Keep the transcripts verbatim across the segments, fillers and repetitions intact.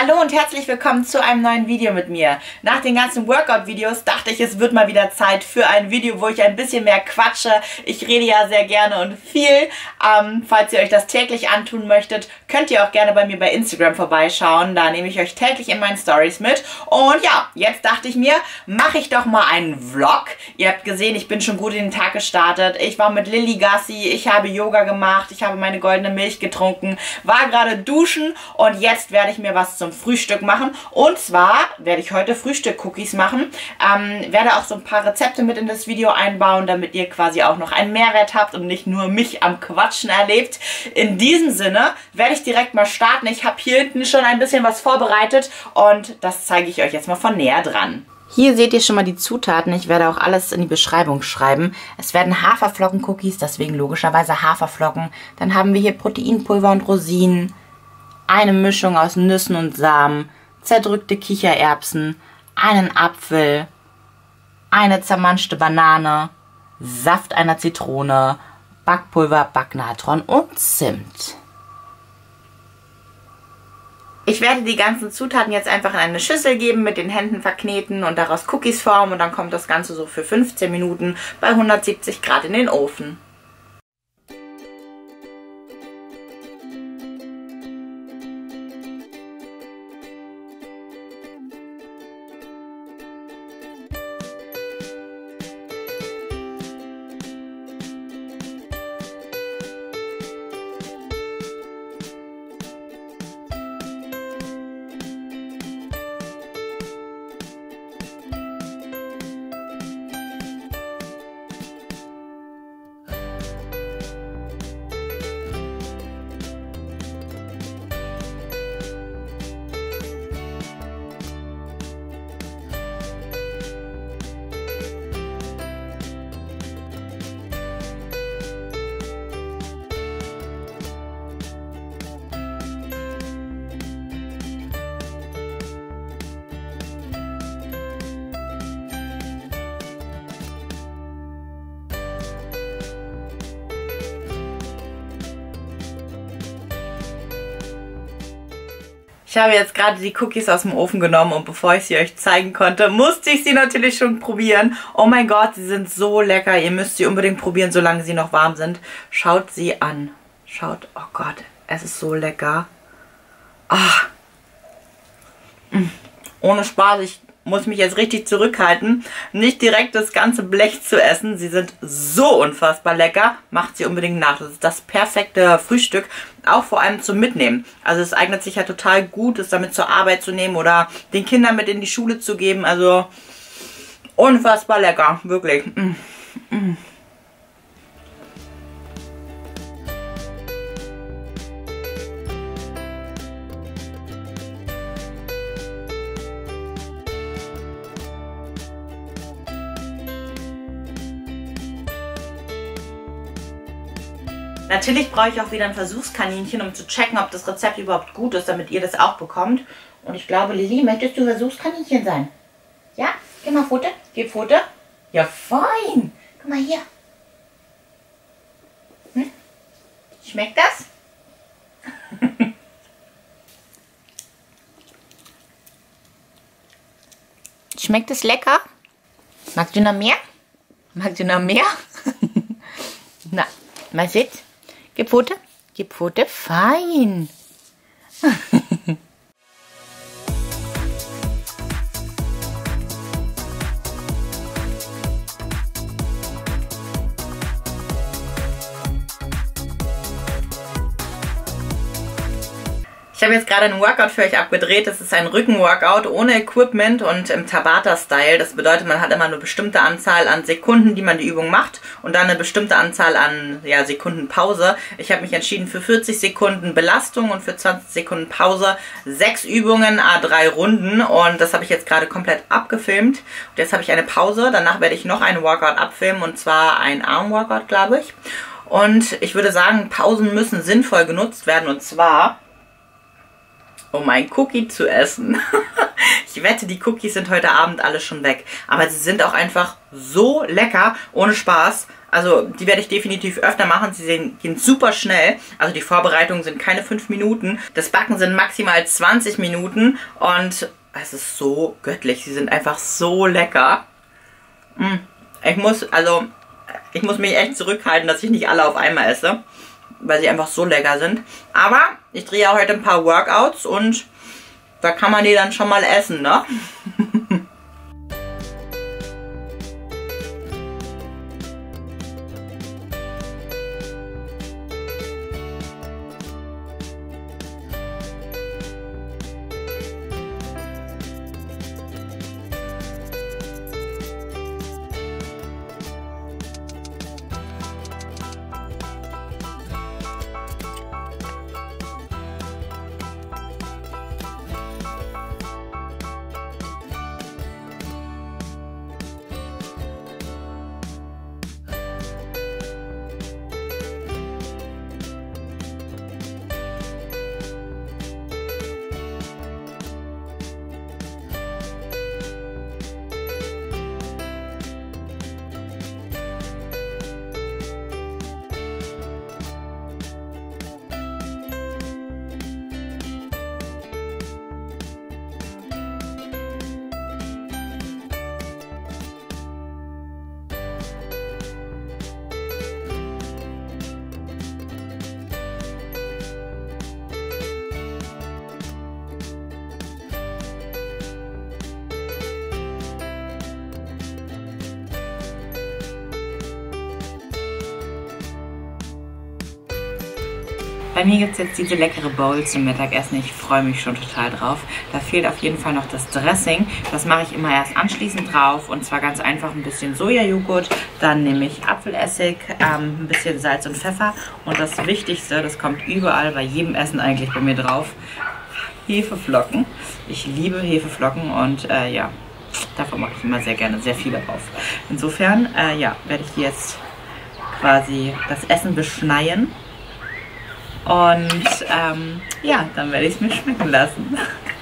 Hallo und herzlich willkommen zu einem neuen Video mit mir. Nach den ganzen Workout-Videos dachte ich, es wird mal wieder Zeit für ein Video, wo ich ein bisschen mehr quatsche. Ich rede ja sehr gerne und viel. Ähm, falls ihr euch das täglich antun möchtet, könnt ihr auch gerne bei mir bei Instagram vorbeischauen. Da nehme ich euch täglich in meinen Stories mit. Und ja, jetzt dachte ich mir, mache ich doch mal einen Vlog. Ihr habt gesehen, ich bin schon gut in den Tag gestartet. Ich war mit Lilly Gassi, ich habe Yoga gemacht, ich habe meine goldene Milch getrunken, war gerade duschen und jetzt werde ich mir was zum Frühstück machen. Und zwar werde ich heute Frühstück-Cookies machen. Ähm, werde auch so ein paar Rezepte mit in das Video einbauen, damit ihr quasi auch noch einen Mehrwert habt und nicht nur mich am Quatschen erlebt. In diesem Sinne werde ich direkt mal starten. Ich habe hier hinten schon ein bisschen was vorbereitet und das zeige ich euch jetzt mal von näher dran. Hier seht ihr schon mal die Zutaten. Ich werde auch alles in die Beschreibung schreiben. Es werden Haferflocken-Cookies, deswegen logischerweise Haferflocken. Dann haben wir hier Proteinpulver und Rosinen, eine Mischung aus Nüssen und Samen, zerdrückte Kichererbsen, einen Apfel, eine zermanschte Banane, Saft einer Zitrone, Backpulver, Backnatron und Zimt. Ich werde die ganzen Zutaten jetzt einfach in eine Schüssel geben, mit den Händen verkneten und daraus Cookies formen und dann kommt das Ganze so für fünfzehn Minuten bei hundertsiebzig Grad in den Ofen. Ich habe jetzt gerade die Cookies aus dem Ofen genommen und bevor ich sie euch zeigen konnte, musste ich sie natürlich schon probieren. Oh mein Gott, sie sind so lecker. Ihr müsst sie unbedingt probieren, solange sie noch warm sind. Schaut sie an. Schaut, oh Gott, es ist so lecker. Ah. Ohne Spaß, ich muss mich jetzt richtig zurückhalten, nicht direkt das ganze Blech zu essen. Sie sind so unfassbar lecker. Macht sie unbedingt nach. Das ist das perfekte Frühstück, auch vor allem zum Mitnehmen. Also es eignet sich ja total gut, es damit zur Arbeit zu nehmen oder den Kindern mit in die Schule zu geben. Also unfassbar lecker, wirklich. Mm. Mm. Natürlich brauche ich auch wieder ein Versuchskaninchen, um zu checken, ob das Rezept überhaupt gut ist, damit ihr das auch bekommt. Und ich glaube, Lilly, möchtest du Versuchskaninchen sein? Ja? Gib mal Futter. Gib Futter. Ja, fein. Guck mal hier. Hm? Schmeckt das? Schmeckt es lecker? Magst du noch mehr? Magst du noch mehr? Na, mal sitz. Gib Futter. Gib Futter. Fein. Ich habe jetzt gerade einen Workout für euch abgedreht. Das ist ein Rückenworkout ohne Equipment und im Tabata-Style. Das bedeutet, man hat immer eine bestimmte Anzahl an Sekunden, die man die Übung macht und dann eine bestimmte Anzahl an ja, Sekunden Pause. Ich habe mich entschieden für vierzig Sekunden Belastung und für zwanzig Sekunden Pause. Sechs Übungen, à drei Runden und das habe ich jetzt gerade komplett abgefilmt. Und jetzt habe ich eine Pause. Danach werde ich noch einen Workout abfilmen und zwar ein Armworkout, glaube ich. Und ich würde sagen, Pausen müssen sinnvoll genutzt werden und zwar um ein Cookie zu essen. Ich wette, die Cookies sind heute Abend alle schon weg. Aber sie sind auch einfach so lecker, ohne Spaß. Also die werde ich definitiv öfter machen. Sie gehen super schnell. Also die Vorbereitungen sind keine fünf Minuten. Das Backen sind maximal zwanzig Minuten. Und es ist so göttlich. Sie sind einfach so lecker. Ich muss, also, ich muss mich echt zurückhalten, dass ich nicht alle auf einmal esse. Weil sie einfach so lecker sind. Aber ich drehe auch heute ein paar Workouts und da kann man die dann schon mal essen, ne? Bei mir gibt es jetzt diese leckere Bowl zum Mittagessen. Ich freue mich schon total drauf. Da fehlt auf jeden Fall noch das Dressing. Das mache ich immer erst anschließend drauf. Und zwar ganz einfach ein bisschen Sojajoghurt. Dann nehme ich Apfelessig, ähm, ein bisschen Salz und Pfeffer. Und das Wichtigste, das kommt überall bei jedem Essen eigentlich bei mir drauf, Hefeflocken. Ich liebe Hefeflocken und äh, ja, davon mache ich immer sehr gerne sehr viel drauf. Insofern, äh, ja, werde ich die jetzt quasi das Essen beschneien. Und ähm, ja, dann werde ich es mir schmecken lassen.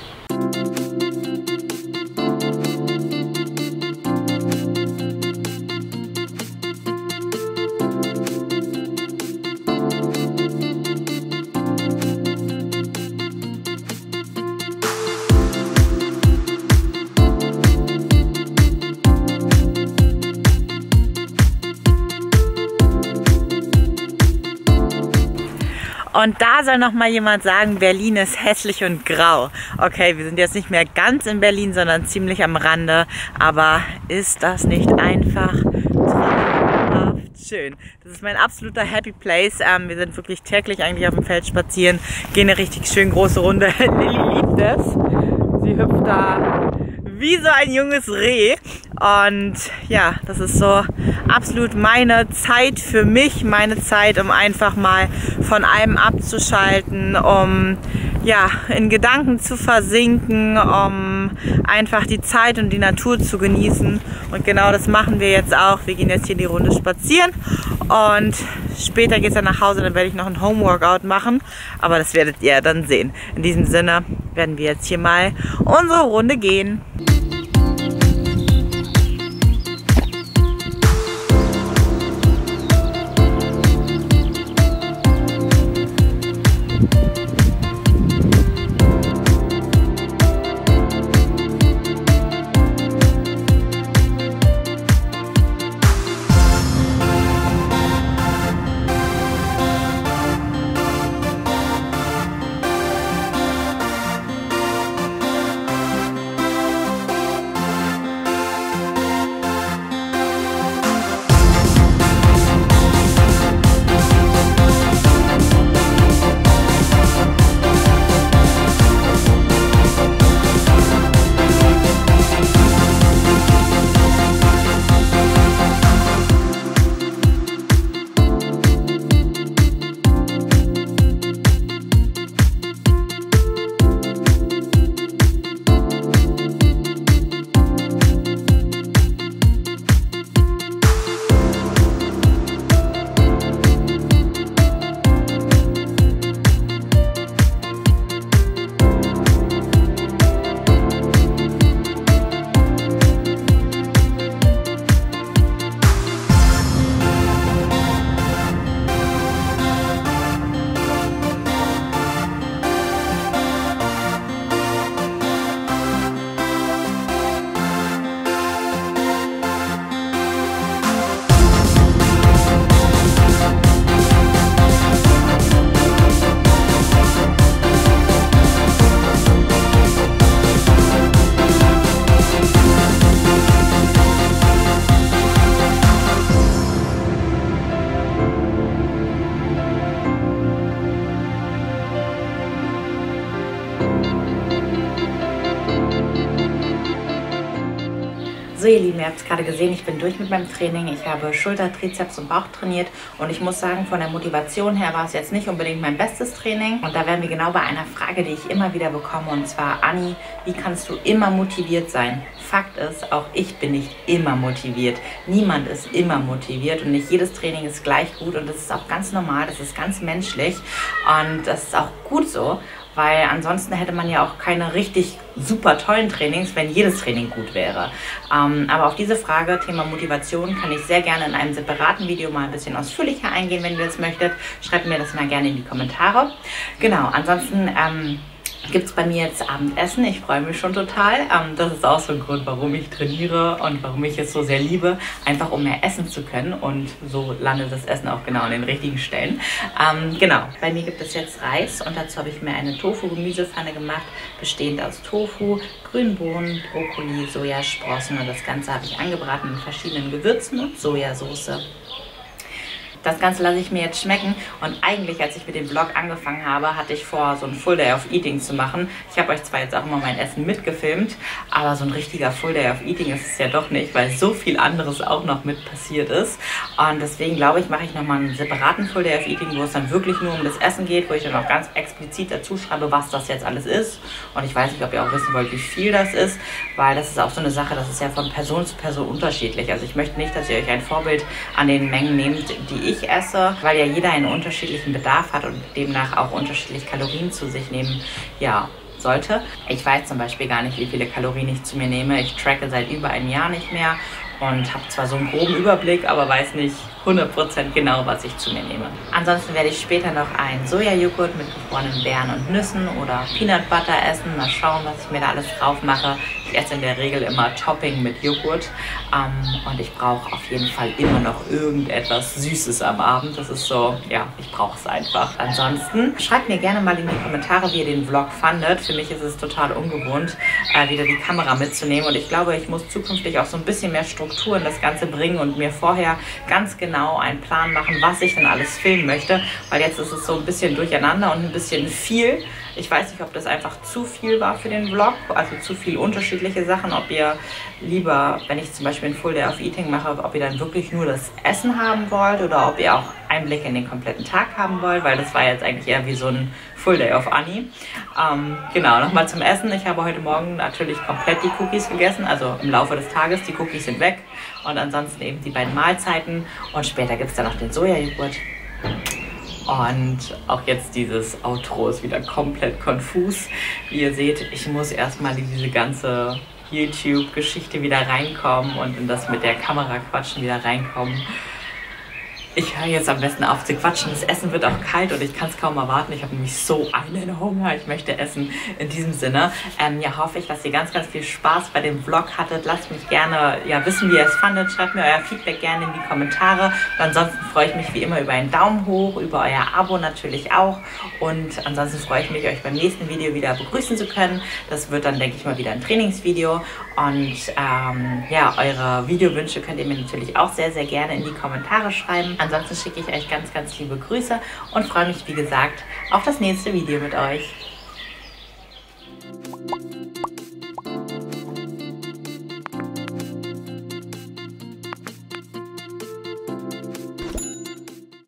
Und da soll noch mal jemand sagen, Berlin ist hässlich und grau. Okay, wir sind jetzt nicht mehr ganz in Berlin, sondern ziemlich am Rande. Aber ist das nicht einfach traumhaft schön? Das ist mein absoluter Happy Place. Ähm, wir sind wirklich täglich eigentlich auf dem Feld spazieren, gehen eine richtig schön große Runde. Lilly liebt es. Sie hüpft da wie so ein junges Reh. Und ja, das ist so absolut meine Zeit für mich, meine Zeit, um einfach mal von allem abzuschalten, um ja, in Gedanken zu versinken, um einfach die Zeit und die Natur zu genießen. Und genau das machen wir jetzt auch. Wir gehen jetzt hier die Runde spazieren und später geht es dann nach Hause, dann werde ich noch ein Home-Workout machen, aber das werdet ihr dann sehen. In diesem Sinne werden wir jetzt hier mal unsere Runde gehen. So ihr Lieben, ihr habt es gerade gesehen, ich bin durch mit meinem Training. Ich habe Schulter, Trizeps und Bauch trainiert und ich muss sagen, von der Motivation her war es jetzt nicht unbedingt mein bestes Training. Und da wären wir genau bei einer Frage, die ich immer wieder bekomme, und zwar: Anni, wie kannst du immer motiviert sein? Fakt ist, auch ich bin nicht immer motiviert. Niemand ist immer motiviert und nicht jedes Training ist gleich gut, und das ist auch ganz normal, das ist ganz menschlich und das ist auch gut so. Weil ansonsten hätte man ja auch keine richtig super tollen Trainings, wenn jedes Training gut wäre. Ähm, aber auf diese Frage, Thema Motivation, kann ich sehr gerne in einem separaten Video mal ein bisschen ausführlicher eingehen, wenn ihr das möchtet. Schreibt mir das mal gerne in die Kommentare. Genau, ansonsten ähm, gibt es bei mir jetzt Abendessen. Ich freue mich schon total. Ähm, das ist auch so ein Grund, warum ich trainiere und warum ich es so sehr liebe. Einfach um mehr essen zu können, und so landet das Essen auch genau an den richtigen Stellen. Ähm, genau, bei mir gibt es jetzt Reis und dazu habe ich mir eine Tofu-Gemüsepfanne gemacht, bestehend aus Tofu, grünen Bohnen, Brokkoli, Sojasprossen, und das Ganze habe ich angebraten mit verschiedenen Gewürzen und Sojasauce. Das Ganze lasse ich mir jetzt schmecken, und eigentlich, als ich mit dem Vlog angefangen habe, hatte ich vor, so ein Full Day of Eating zu machen. Ich habe euch zwar jetzt auch immer mein Essen mitgefilmt, aber so ein richtiger Full Day of Eating ist es ja doch nicht, weil so viel anderes auch noch mit passiert ist. Und deswegen glaube ich, mache ich nochmal einen separaten Full Day of Eating, wo es dann wirklich nur um das Essen geht, wo ich dann auch ganz explizit dazu schreibe, was das jetzt alles ist. Und ich weiß nicht, ob ihr auch wissen wollt, wie viel das ist, weil das ist auch so eine Sache, das ist ja von Person zu Person unterschiedlich. Also ich möchte nicht, dass ihr euch ein Vorbild an den Mengen nehmt, die ich esse, weil ja jeder einen unterschiedlichen Bedarf hat und demnach auch unterschiedlich Kalorien zu sich nehmen, ja, sollte. Ich weiß zum Beispiel gar nicht, wie viele Kalorien ich zu mir nehme. Ich tracke seit über einem Jahr nicht mehr und habe zwar so einen groben Überblick, aber weiß nicht hundert Prozent genau, was ich zu mir nehme. Ansonsten werde ich später noch einen Sojajoghurt mit gefrorenen Beeren und Nüssen oder Peanut Butter essen. Mal schauen, was ich mir da alles drauf mache. Ich esse in der Regel immer Topping mit Joghurt, ähm, und ich brauche auf jeden Fall immer noch irgendetwas Süßes am Abend. Das ist so, ja, ich brauche es einfach. Ansonsten schreibt mir gerne mal in die Kommentare, wie ihr den Vlog fandet. Für mich ist es total ungewohnt, äh, wieder die Kamera mitzunehmen, und ich glaube, ich muss zukünftig auch so ein bisschen mehr Struktur in das Ganze bringen und mir vorher ganz genau einen Plan machen, was ich denn alles filmen möchte, weil jetzt ist es so ein bisschen durcheinander und ein bisschen viel. Ich weiß nicht, ob das einfach zu viel war für den Vlog, also zu viel unterschiedliche Sachen, ob ihr lieber, wenn ich zum Beispiel ein Full Day of Eating mache, ob ihr dann wirklich nur das Essen haben wollt oder ob ihr auch Einblick in den kompletten Tag haben wollt, weil das war jetzt eigentlich eher wie so ein Full Day of Anni. Ähm, genau, nochmal zum Essen. Ich habe heute Morgen natürlich komplett die Cookies gegessen, also im Laufe des Tages. Die Cookies sind weg, und ansonsten eben die beiden Mahlzeiten, und später gibt es dann noch den Sojajoghurt. Und auch jetzt dieses Outro ist wieder komplett konfus. Wie ihr seht, ich muss erstmal in diese ganze YouTube-Geschichte wieder reinkommen und in das mit der Kamera quatschen wieder reinkommen. Ich höre jetzt am besten auf zu quatschen. Das Essen wird auch kalt und ich kann es kaum erwarten. Ich habe nämlich so einen Hunger. Ich möchte essen. In diesem Sinne, ähm, ja, hoffe ich, dass ihr ganz, ganz viel Spaß bei dem Vlog hattet. Lasst mich gerne ja, wissen, wie ihr es fandet. Schreibt mir euer Feedback gerne in die Kommentare. Und ansonsten freue ich mich wie immer über einen Daumen hoch, über euer Abo natürlich auch. Und ansonsten freue ich mich, euch beim nächsten Video wieder begrüßen zu können. Das wird dann, denke ich mal, wieder ein Trainingsvideo. Und ähm, ja, eure Videowünsche könnt ihr mir natürlich auch sehr, sehr gerne in die Kommentare schreiben. Ansonsten schicke ich euch ganz, ganz liebe Grüße und freue mich, wie gesagt, auf das nächste Video mit euch.